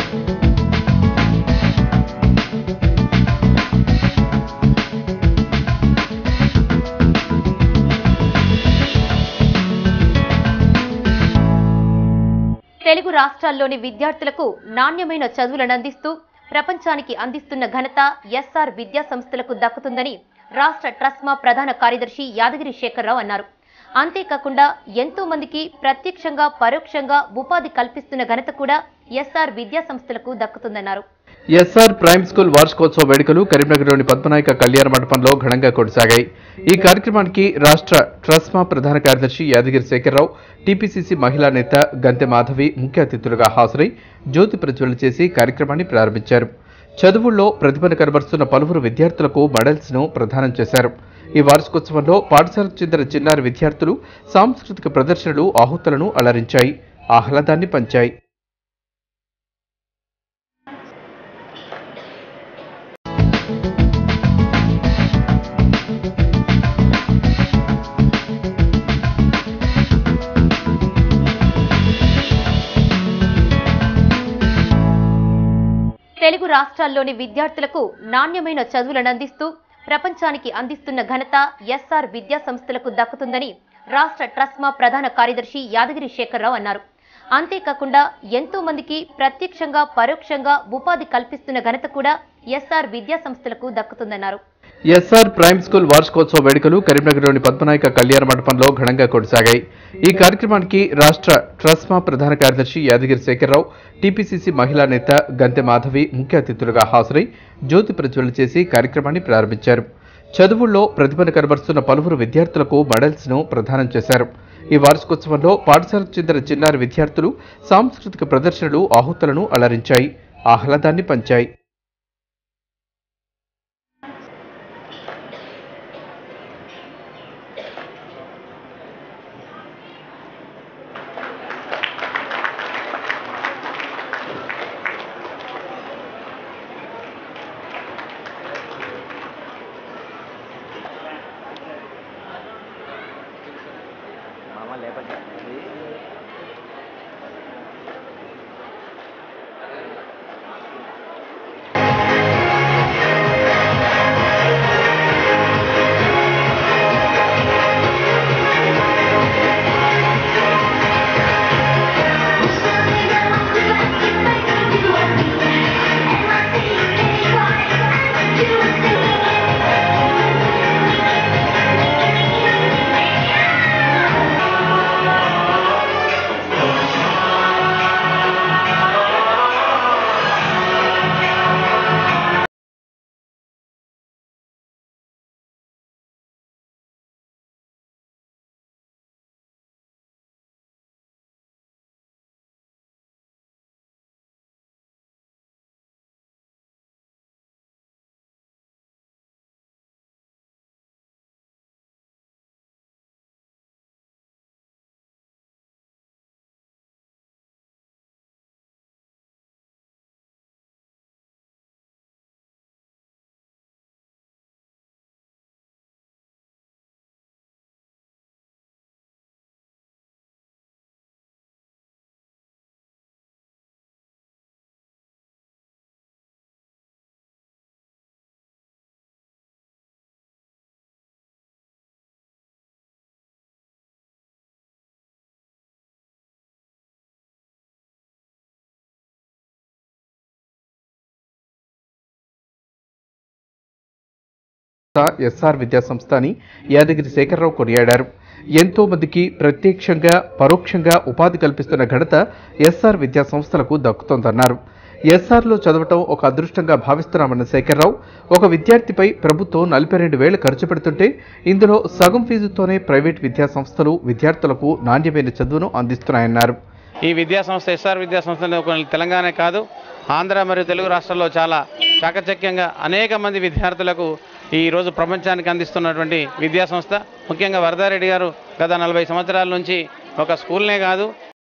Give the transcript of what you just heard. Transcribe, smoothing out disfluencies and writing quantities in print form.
తెలుగు రాష్ట్రాల్లోని విద్యార్థులకు నాణ్యమైన చదువులను అందిస్తూ ప్రపంచానికి అందిస్తున్న ఘనత ఎస్ఆర్ విద్యా సంస్థలకు దక్కుతుందని రాష్ట్ర ట్రస్మా ప్రధాన కార్యదర్శి యాదగిరి శేఖర్రావు అన్నారు. అంతేకాకుండా ఎంతో మందికి ప్రత్యక్షంగా పరోక్షంగా ఉపాధి కల్పిస్తున్న ఘనత కూడా ఎస్ఆర్ విద్యా సంస్థలకు దక్కుతుందన్నారు. ఎస్ఆర్ ప్రైమ్ స్కూల్ వార్షికోత్సవ వేడుకలు కరీంనగర్లోని పద్మనాయక కళ్యాణ మండపంలో ఘనంగా కొనసాగాయి. ఈ కార్యక్రమానికి రాష్ట్ర ట్రస్మా ప్రధాన కార్యదర్శి యాదగిరి శేఖర్రావు, టీపీసీసీ మహిళా నేత గంతె మాధవి ముఖ్య అతిథులుగా హాజరై జ్యోతి ప్రజ్వలన చేసి కార్యక్రమాన్ని ప్రారంభించారు. చదువుల్లో ప్రతిభను కనబరుస్తున్న పలువురు విద్యార్థులకు మెడల్స్ ను ప్రదానం చేశారు. ఈ వార్షికోత్సవంలో పాఠశాలకు చెందిన చిన్నారి విద్యార్థులు సాంస్కృతిక ప్రదర్శనలు ఆహుతులను అలరించాయి, ఆహ్లాదాన్ని పంచాయి. తెలుగు రాష్ట్రాల్లోని విద్యార్థులకు నాణ్యమైన చదువులను అందిస్తూ ప్రపంచానికి అందిస్తున్న ఘనత ఎస్ఆర్ విద్యా సంస్థలకు దక్కుతుందని రాష్ట్ర ట్రస్మా ప్రధాన కార్యదర్శి యాదగిరి శేఖర్రావు అన్నారు. అంతేకాకుండా ఎంతో మందికి ప్రత్యక్షంగా పరోక్షంగా ఉపాధి కల్పిస్తున్న ఘనత కూడా ఎస్ఆర్ విద్యా సంస్థలకు దక్కుతుందన్నారు. ఎస్ఆర్ ప్రైమ్ స్కూల్ వార్షికోత్సవ వేడుకలు కరీంనగర్లోని పద్మనాయక కళ్యాణ మండపంలో ఘనంగా కొనసాగాయి. ఈ కార్యక్రమానికి రాష్ట్ర ట్రస్మా ప్రధాన కార్యదర్శి యాదగిరి శేఖర్రావు, టీపీసీసీ మహిళా నేత గంతె మాధవి ముఖ్య అతిథులుగా హాజరై జ్యోతి ప్రజ్వలన చేసి కార్యక్రమాన్ని ప్రారంభించారు. చదువుల్లో ప్రతిభను కనబరుస్తున్న పలువురు విద్యార్థులకు మెడల్స్ ను ప్రదానం చేశారు. ఈ వార్షికోత్సవంలో పాఠశాలకు చెందిన చిన్నారి విద్యార్థులు సాంస్కృతిక ప్రదర్శనలు ఆహుతులను అలరించాయి, ఆహ్లాదాన్ని పంచాయి. ఎస్ఆర్ విద్యా సంస్థ అని యాదగిరి శేఖర్రావు కొనియాడారు. ఎంతో మందికి ప్రత్యక్షంగా పరోక్షంగా ఉపాధి కల్పిస్తున్న ఘనత ఎస్ఆర్ విద్యా సంస్థలకు దక్కుతోందన్నారు. ఎస్ఆర్లో చదవటం ఒక అదృష్టంగా భావిస్తున్నామన్న శేఖర్రావు, ఒక విద్యార్థిపై ప్రభుత్వం 42,000 ఖర్చు పెడుతుంటే ఇందులో సగం ఫీజుతోనే ప్రైవేట్ విద్యా సంస్థలు విద్యార్థులకు నాణ్యమైన చదువును అందిస్తున్నాయన్నారు. ఈ విద్యా సంస్థ ఎస్ఆర్ విద్యా సంస్థ తెలంగాణ కాదు, ఆంధ్ర మరియు తెలుగు రాష్ట్రాల్లో చాలా చాకచక్యంగా అనేక మంది విద్యార్థులకు ఈరోజు ప్రపంచానికి అందిస్తున్నటువంటి విద్యా సంస్థ. ముఖ్యంగా వరదారెడ్డి గారు గత 40 సంవత్సరాల నుంచి ఒక స్కూల్నే కాదు